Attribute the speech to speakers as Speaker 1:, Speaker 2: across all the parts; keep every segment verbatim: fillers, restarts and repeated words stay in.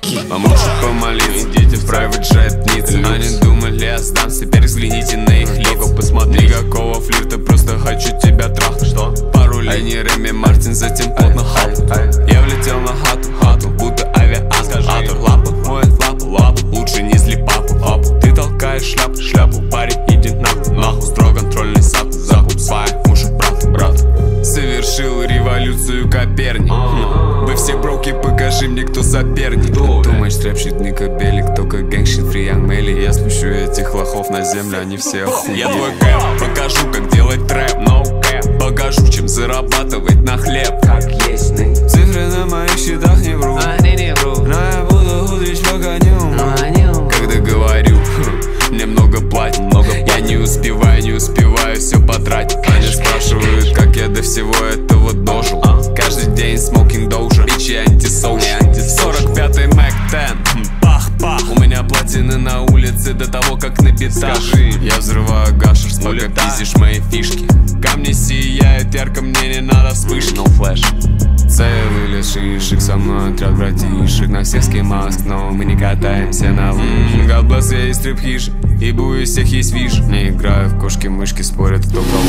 Speaker 1: Вам лучше помолиться, идите в private jet ниц. Они думали, я сдамся, теперь взгляните на их лица. Никакого флирта, просто хочу тебя трахнуть. Что? Пару линий Реми Мартин, затем плотно хап. Я влетел на хату, хату, будто авиатор. Лапа, моет лапу, лапу, лучше не зли папу, папу. Ты толкаешь шляпу, шляпу, парень, иди нахуй, нахуй. Строго контрольный сап, закуп своих мужу, брат, брат. Совершил революцию Коперник. Вы все броки, покажи мне, кто соперник. Думаешь, трэпщит не кобелик, только гэнгщит, фри янг мейли. Я спущу этих лохов на землю, они все охуели. Я твой кэп, покажу, как делать трэп, no cap. Покажу, чем зарабатывать на хлеб. Как есть ны. Цифры на моих счетах не вру, они не вру. Но я буду худрить, пока не умру. Когда говорю, мне много платят, много платят. Я не успеваю, не успеваю все потратить. Они спрашивают, как я до всего этого дожил. Каждый день смокинг доужа, бичи антисоушал. Сорок пятый Мак десять, пах-пах. У меня платины на улице до того, как на битах. Скажи, я взрываю гашиш, пока пиздишь мои фишки. Камни сияют ярко, мне не надо вспышки. No flash. Целый лес шишек, со мной отряд братишек. На всех скимаск, но мы не катаемся на лыжах. God bless, я из стрип-хишек, и из всех есть виш. Не играю в кошки-мышки, спорят, кто кого.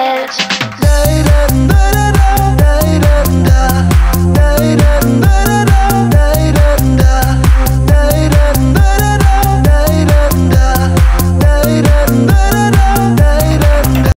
Speaker 2: Da da da da da da da da da da da da da